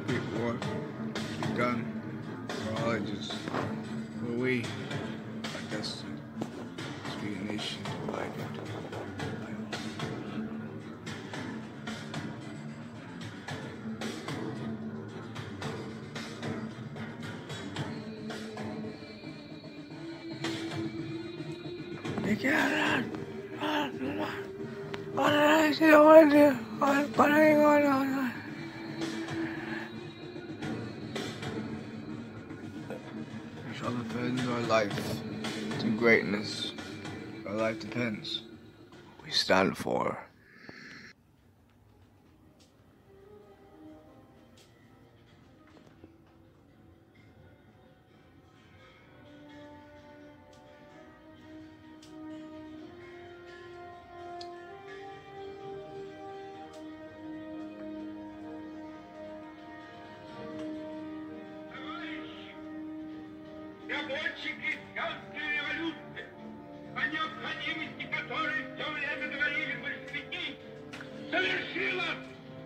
Great war begun for all ages, where we are destined to be a nation divided by all. We cannot. What did I say? What did I do? We shall defend our life to greatness. Our life depends. We stand for. Рабочие крестьянской революции, о необходимости которой все время говорили большевики, совершилась.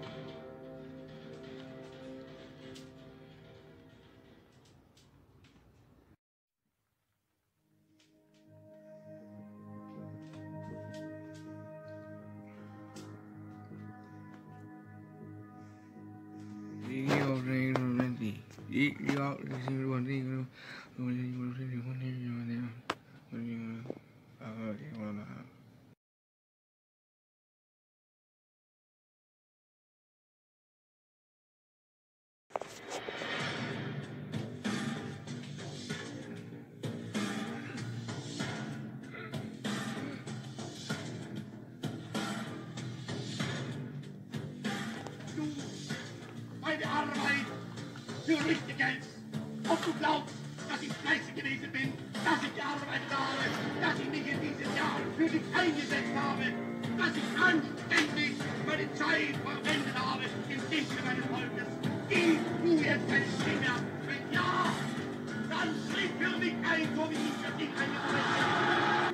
Meine Arbeit für richtig hältst. Ob du glaubst, dass ich fleißig gewesen bin, dass ich gearbeitet habe, dass ich mich in diesem Jahr für dich eingesetzt habe, dass ich anständig meine Zeit verwendet habe im Dienste meines Volkes. Gib du jetzt deine Stimme ab. Wenn ja, dann tritt für mich ein, so wie ich für dich eingesetzt habe.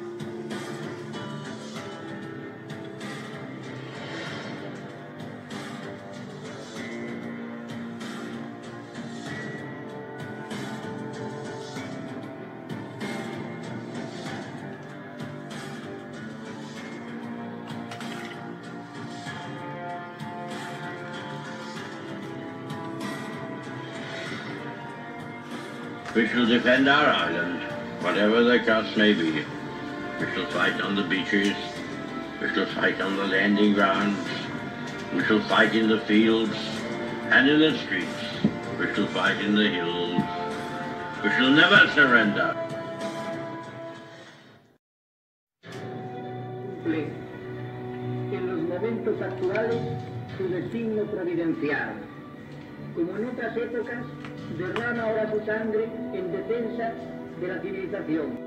We shall defend our island, whatever the cost may be. We shall fight on the beaches. We shall fight on the landing grounds. We shall fight in the fields and in the streets. We shall fight in the hills. We shall never surrender. Cumple en los momentos actuales su destino providencial. Como en otras épocas, derrama ahora su sangre en defensa de la civilización.